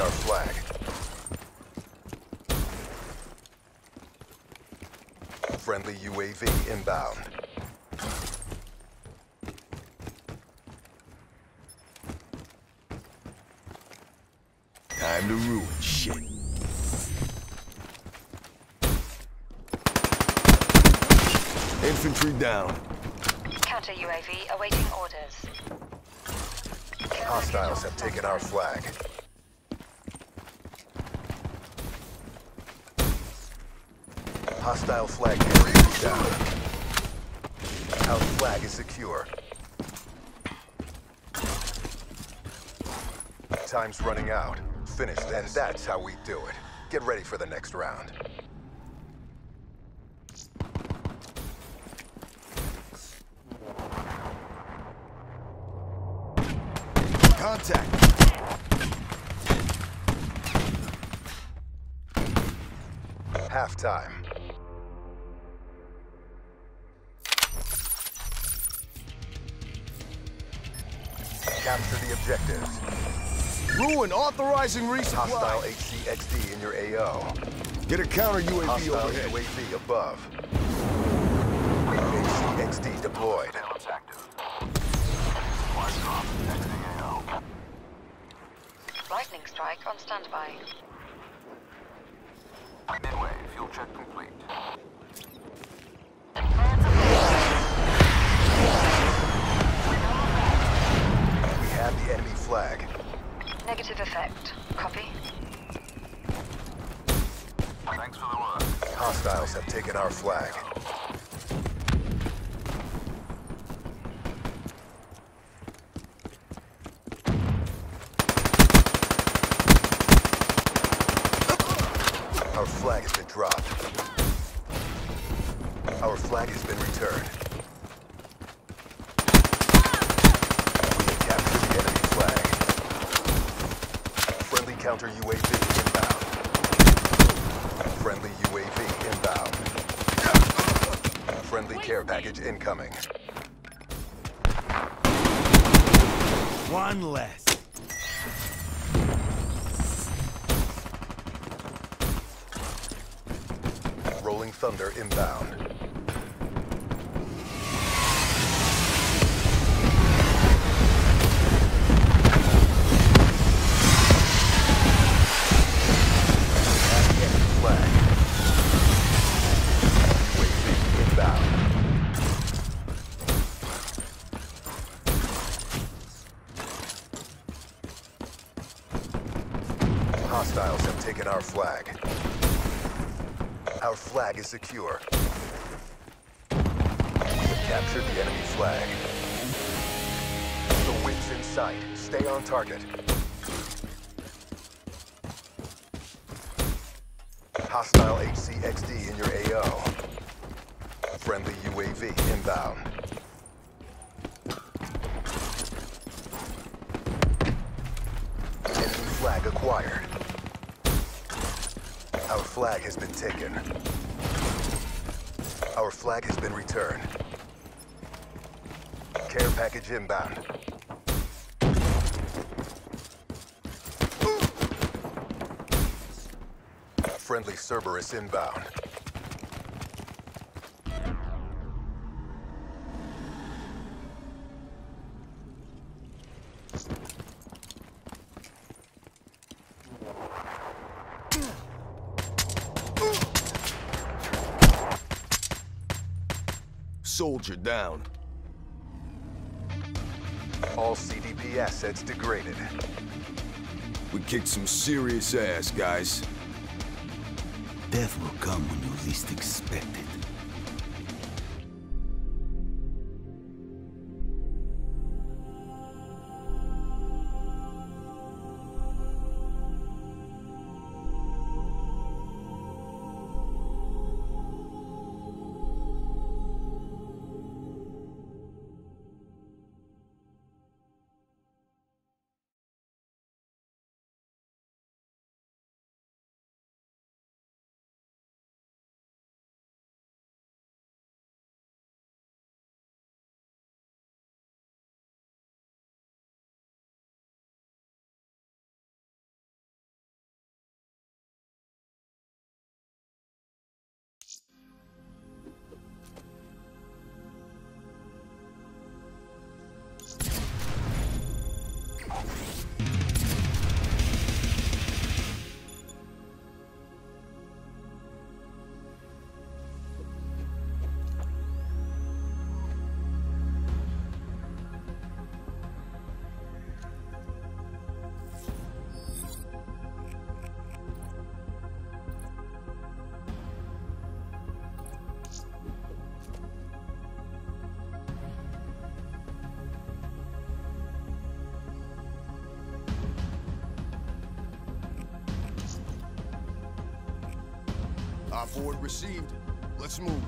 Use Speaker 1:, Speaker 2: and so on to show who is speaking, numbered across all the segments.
Speaker 1: our flag. Friendly UAV inbound.
Speaker 2: Time to ruin shit. Infantry down.
Speaker 3: Counter UAV awaiting orders.
Speaker 1: Hostiles have taken our flag. Hostile flag carrier is down. Our flag is secure. Time's running out. Finish this. And that's how we do it. Get ready for the next round.
Speaker 2: Contact.
Speaker 1: Halftime. Capture the objectives.
Speaker 2: Ruin authorizing resupply.
Speaker 1: Hostile HCXD in your AO.
Speaker 2: Get a counter UAV
Speaker 1: Hostile
Speaker 2: overhead.
Speaker 1: UAV above. HCXD deployed.
Speaker 3: Lightning strike on standby.
Speaker 4: Midway, fuel check complete.
Speaker 1: We have the enemy flag.
Speaker 3: Negative effect. Copy.
Speaker 4: Thanks for the work.
Speaker 1: Hostiles have taken our flag. Our flag has been dropped. Our flag has been returned. We have captured the enemy flag. Friendly counter UAV inbound. Friendly UAV inbound. Friendly care package incoming.
Speaker 2: One less.
Speaker 1: Rolling Thunder inbound. Flag. UAV inbound. Hostiles have taken our flag. Our flag is secure. We have captured the enemy flag. The win's in sight. Stay on target. Hostile HCXD in your AO. Friendly UAV inbound. Enemy flag acquired. Our flag has been taken. Our flag has been returned. Care package inbound. Friendly Cerberus inbound.
Speaker 2: Soldier down.
Speaker 1: All CDP assets degraded.
Speaker 2: We kicked some serious ass, guys.
Speaker 5: Death will come when you least expect it.
Speaker 2: Our forward received. Let's move.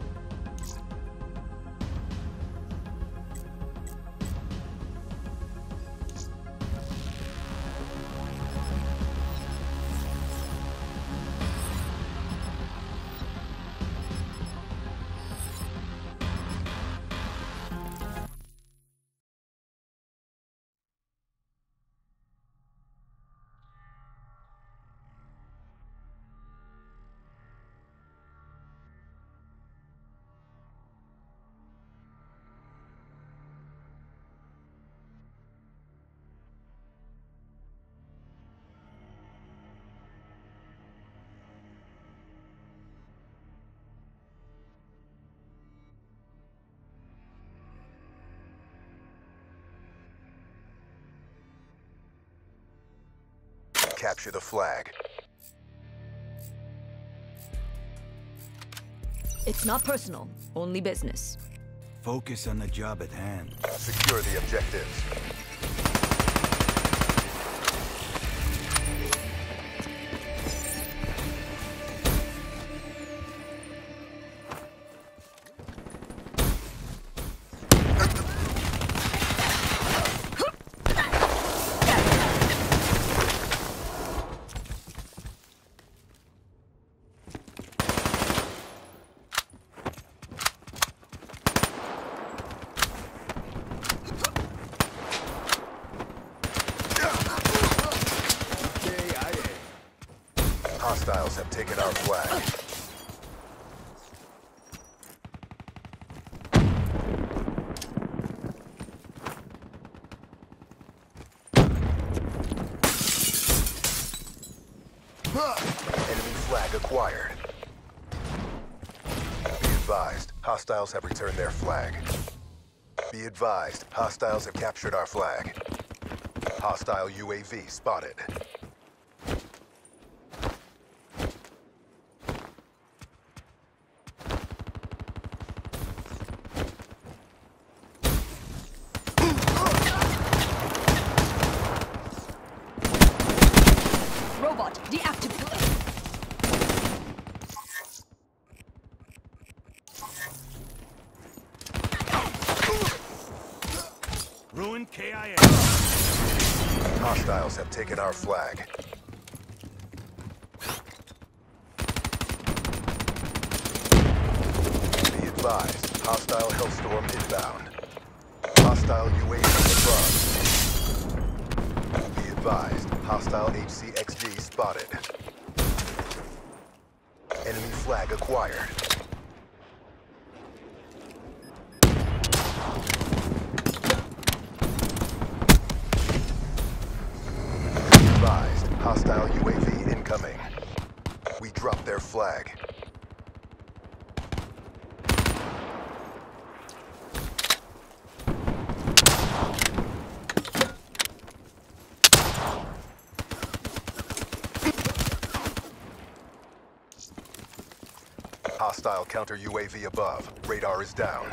Speaker 1: Capture the flag.
Speaker 6: It's not personal, only business.
Speaker 5: Focus on the job at hand.
Speaker 1: Secure the objectives. Hostiles have taken our flag. Enemy flag acquired. Be advised, hostiles have returned their flag. Be advised, hostiles have captured our flag. Hostile UAV spotted.
Speaker 6: Robot, deactivate.
Speaker 5: Ruin KIA.
Speaker 1: Hostiles have taken our flag. Be advised, hostile Hellstorm inbound. Hostile UAV above. Be advised, hostile HCXG spotted. Enemy flag acquired. Be advised, hostile UAV incoming. We dropped their flag. Hostile counter UAV above. Radar is down.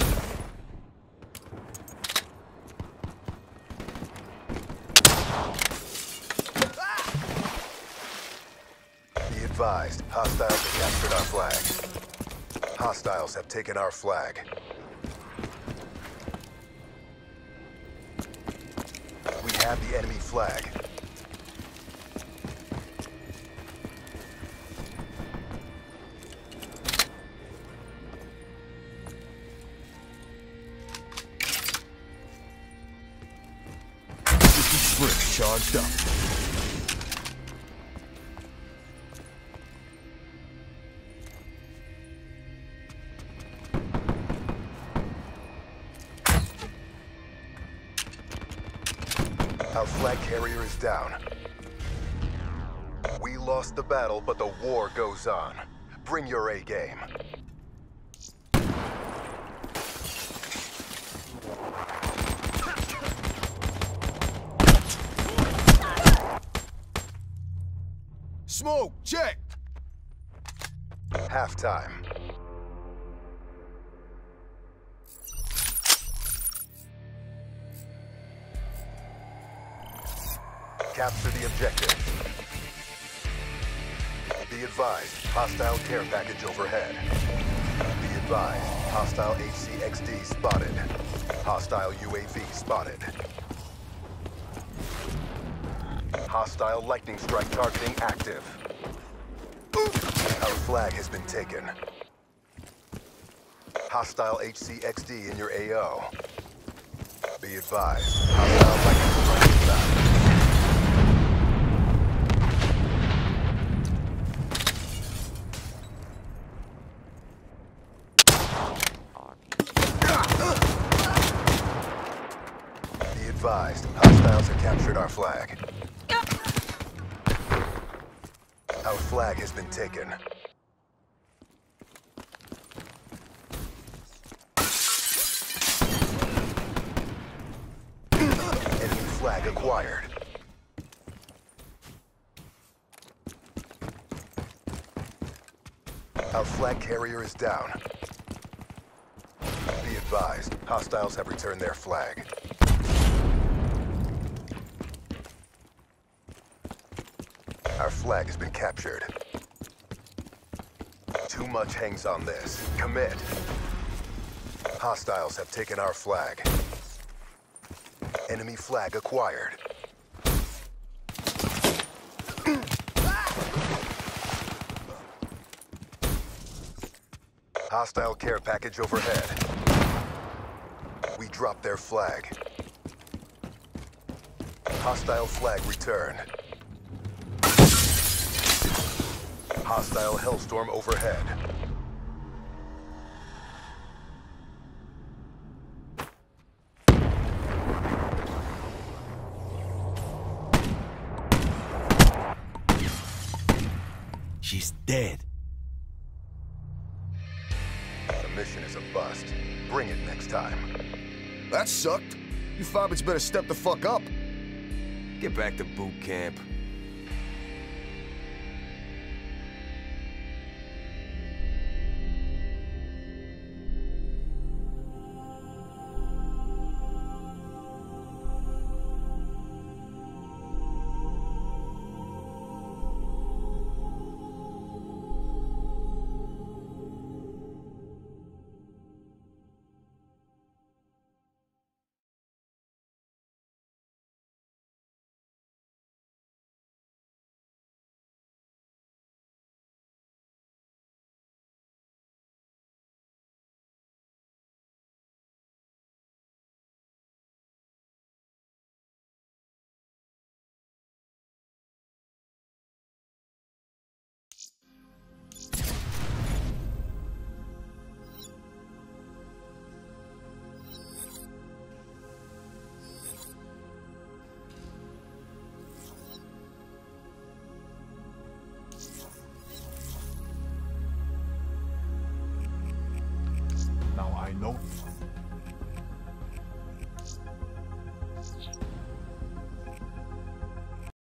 Speaker 1: Be advised, hostiles have captured our flag. Hostiles have taken our flag. We have the enemy flag. Brick charged up. Our flag carrier is down. We lost the battle, but the war goes on. Bring your A game.
Speaker 2: Smoke, check!
Speaker 1: Halftime. Capture the objective. Be Be advised, hostile care package overhead. Be advised, hostile HCXD spotted. Hostile UAV spotted. Hostile lightning strike targeting active. Our flag has been taken. Hostile HCXD in your AO. Be advised, hostile lightning strike inbound. Be advised, hostiles have captured our flag. Our flag has been taken. Enemy flag acquired. Our flag carrier is down. Be advised, hostiles have returned their flag. Our flag has been captured. Too much hangs on this. Commit. Hostiles have taken our flag. Enemy flag acquired. Hostile care package overhead. We dropped their flag. Hostile flag returned. Hostile Hellstorm overhead.
Speaker 5: She's dead.
Speaker 1: The mission is a bust. Bring it next time.
Speaker 2: That sucked. You fobbits better step the fuck up.
Speaker 7: Get back to boot camp.
Speaker 8: Now I know